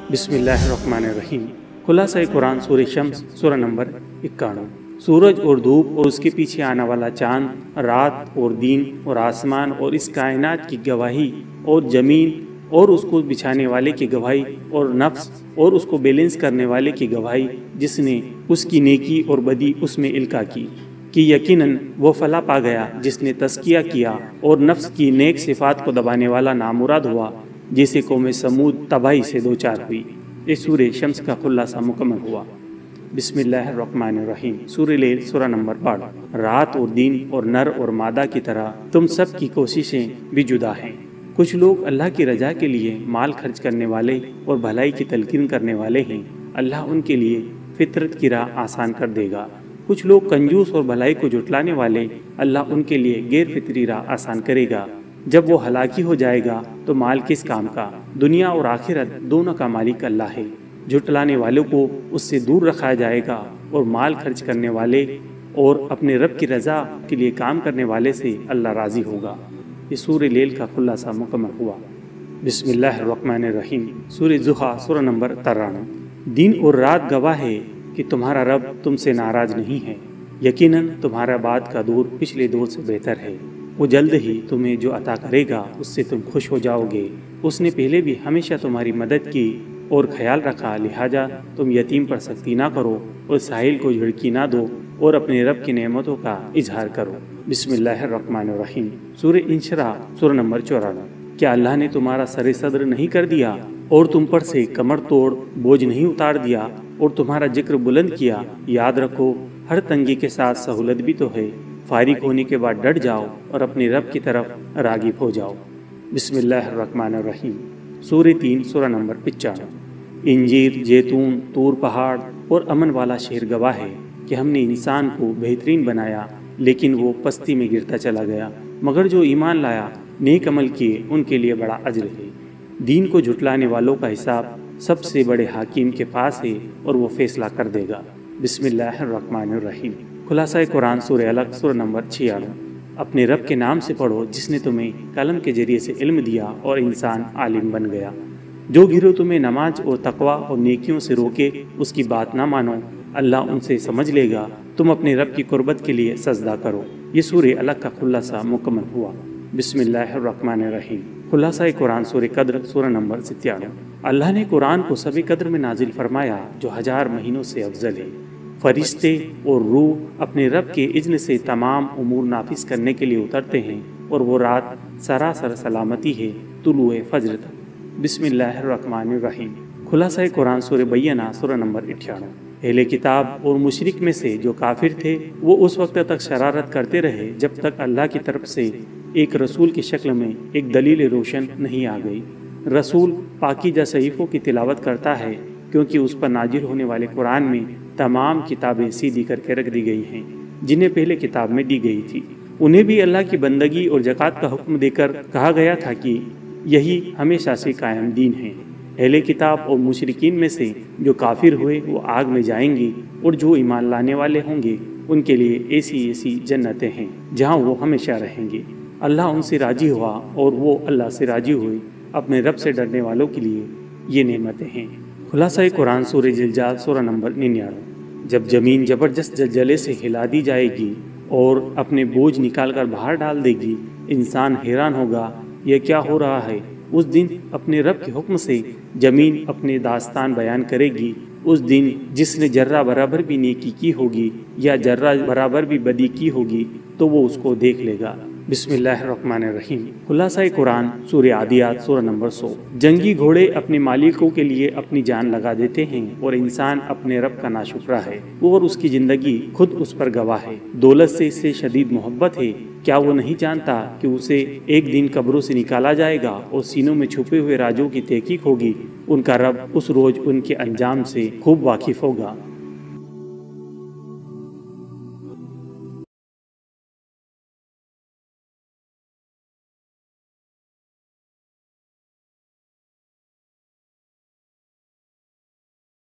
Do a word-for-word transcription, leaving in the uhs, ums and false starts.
بسم اللہ الرحمن الرحیم۔ خلاصہ قرآن سورہ شمس سورہ نمبر اکانوے۔ سورج اور دھوپ اور اس کے پیچھے آنے والا چاند، رات اور دن اور آسمان اور اس کائنات کی گواہی، اور زمین اور اس کو بچھانے والے کی گواہی، اور نفس اور اس کو بیلنس کرنے والے کی گواہی، جس نے اس کی نیکی اور بدی اس میں القا کی کہ یقیناً وہ فلاح پا گیا جس نے تزکیہ کیا اور نفس کی نیک صفات کو دبانے والا نامراد ہوا، جیسے قوم سمود تباہی سے دوچار ہوئی۔ اس سورہ شمس کا خلاصہ مکمل ہوا۔ بسم اللہ الرحمن الرحیم۔ سورہ لیل سورہ نمبر بارہ۔ رات اور دن اور نر اور مادہ کی طرح تم سب کی کوششیں بھی جدا ہیں۔ کچھ لوگ اللہ کی رضا کے لیے مال خرچ کرنے والے اور بھلائی کی تلقین کرنے والے ہیں، اللہ ان کے لیے فطرت کی راہ آسان کر دے گا۔ کچھ لوگ کنجوس اور بھلائی کو جھٹلانے والے، اللہ ان کے لیے غیر فطری راہ آسان کرے گا۔ جب وہ ہلاکی ہو جائے گا تو مال کس کام کا؟ دنیا اور آخرت دونوں کا مالک اللہ ہے۔ جھٹلانے والوں کو اس سے دور رکھا جائے گا، اور مال خرچ کرنے والے اور اپنے رب کی رضا کے لیے کام کرنے والے سے اللہ راضی ہوگا۔ یہ سورہ لیل کا خلاصہ مکمل ہوا۔ بسم اللہ الرحمن الرحیم۔ سورہ ضحیٰ سورہ نمبر ترانوے۔ دن اور رات گواہ ہے کہ تمہارا رب تم سے ناراض نہیں ہے، یقیناً تمہارا بعد کا دور پچھلے دور سے بہتر ہے۔ وہ جلد ہی تمہیں جو عطا کرے گا اس سے تم خوش ہو جاؤ گے۔ اس نے پہلے بھی ہمیشہ تمہاری مدد کی اور خیال رکھا، لہٰذا تم یتیم پر سختی نہ کرو اور ساحل کو جھڑکی نہ دو، اور اپنے رب کی نعمتوں کا اظہار کرو۔ بسم اللہ الرحمن الرحیم۔ سورہ انشراح سورہ نمبر چورانوے۔ کیا اللہ نے تمہارا سر صدر نہیں کر دیا اور تم پر سے کمر توڑ بوجھ نہیں اتار دیا اور تمہارا ذکر بلند کیا؟ یاد رکھو، ہر تنگی کے ساتھ سہولت بھی تو ہے۔ فارغ ہونے کے بعد ڈٹ جاؤ اور اپنے رب کی طرف راغب ہو جاؤ۔ بسم اللہ الرحمن الرحیم۔ سورہ تین سورہ نمبر پچانوے۔ انجیر، زیتون، طور پہاڑ اور امن والا شہر گواہ ہے کہ ہم نے انسان کو بہترین بنایا، لیکن وہ پستی میں گرتا چلا گیا، مگر جو ایمان لایا، نیک عمل کیے، ان کے لیے بڑا اجر ہے۔ دین کو جھٹلانے والوں کا حساب سب سے بڑے حاکم کے پاس ہے اور وہ فیصلہ کر دے گا۔ بسم اللہ الرحمن الرحیم۔ خلاصہ قرآن سورہ علق سورہ نمبر چھیانوے۔ اپنے رب کے نام سے پڑھو جس نے تمہیں قلم کے ذریعے سے علم دیا اور انسان عالم بن گیا۔ جو گروہ تمہیں نماز اور تقوی اور نیکیوں سے روکے اس کی بات نہ مانو، اللہ ان سے سمجھ لے گا۔ تم اپنے رب کی قربت کے لیے سجدہ کرو۔ یہ سورہ علق کا خلاصہ مکمل ہوا۔ بسم اللہ الرحمن الرحیم۔ خلاصہ قرآن سورہ قدر سورہ نمبر ستانوے۔ اللہ نے قرآن کو سب قدر میں نازل فرمایا جو ہزار مہینوں سے افضل ہے۔ فرشتے اور روح اپنے رب کے اذن سے تمام امور نافذ کرنے کے لیے اترتے ہیں، اور وہ رات سراسر سلامتی ہے طلوع فجر تک۔ بسم اللہ الرحمن الرحیم۔ خلاصہ قرآن سورہ بینہ سورہ نمبر اٹھانوے۔ اہل کتاب اور مشرک میں سے جو کافر تھے وہ اس وقت تک شرارت کرتے رہے جب تک اللہ کی طرف سے ایک رسول کی شکل میں ایک دلیل روشن نہیں آ گئی۔ رسول پاکیزہ صحیفوں کی تلاوت کرتا ہے، کیونکہ اس پر نازل ہونے والے قرآن میں تمام کتابیں سیدھی کر کے رکھ دی گئی ہیں جنہیں پہلے کتاب میں دی گئی تھی۔ انہیں بھی اللہ کی بندگی اور زکوٰۃ کا حکم دے کر کہا گیا تھا کہ یہی ہمیشہ سے قائم دین ہے۔ اہل کتاب اور مشرکین میں سے جو کافر ہوئے وہ آگ میں جائیں گے، اور جو ایمان لانے والے ہوں گے ان کے لیے ایسی ایسی جنتیں ہیں جہاں وہ ہمیشہ رہیں گے۔ اللہ ان سے راضی ہوا اور وہ اللہ سے راضی ہوئے۔ اپنے رب سے ڈرنے والوں کے لیے یہ نعمتیں ہیں۔ خلاصہ قرآن سورہ زلزال سورہ نمبر ننیانوے۔ جب زمین زبردست زلزلے سے ہلا دی جائے گی اور اپنے بوجھ نکال کر باہر ڈال دے گی، انسان حیران ہوگا یہ کیا ہو رہا ہے۔ اس دن اپنے رب کے حکم سے زمین اپنے داستان بیان کرے گی۔ اس دن جس نے ذرہ برابر بھی نیکی کی ہوگی یا ذرہ برابر بھی بدی کی ہوگی تو وہ اس کو دیکھ لے گا۔ بسم اللہ الرحمن الرحیم۔ خلاصہ قرآن سورہ عادیات سورہ نمبر سو۔ جنگی گھوڑے اپنے مالکوں کے لیے اپنی جان لگا دیتے ہیں، اور انسان اپنے رب کا ناشکرا ہے، اور اس کی زندگی خود اس پر گواہ ہے۔ دولت سے اس سے شدید محبت ہے، کیا وہ نہیں جانتا کہ اسے ایک دن قبروں سے نکالا جائے گا اور سینوں میں چھپے ہوئے رازوں کی تحقیق ہوگی۔ ان کا رب اس روز ان کے انجام سے خوب واقف ہوگا۔